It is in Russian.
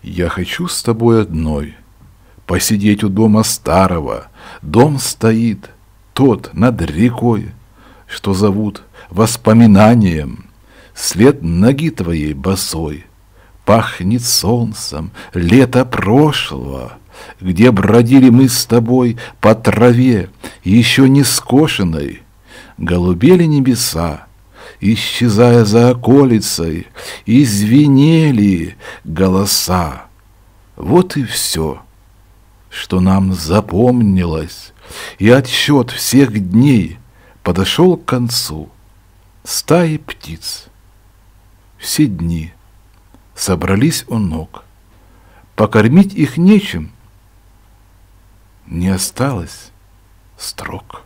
Я хочу с тобой одной посидеть у дома старого. Дом стоит, тот над рекой, что зовут воспоминанием. След ноги твоей босой пахнет солнцем лета прошлого, где бродили мы с тобой по траве, еще не скошенной. Голубели небеса, исчезая за околицей, и звенели голоса. Вот и все, что нам запомнилось, и отсчет всех дней подошел к концу. Стаи птиц, все дни собрались у ног. Покормить их нечем, не осталось строк.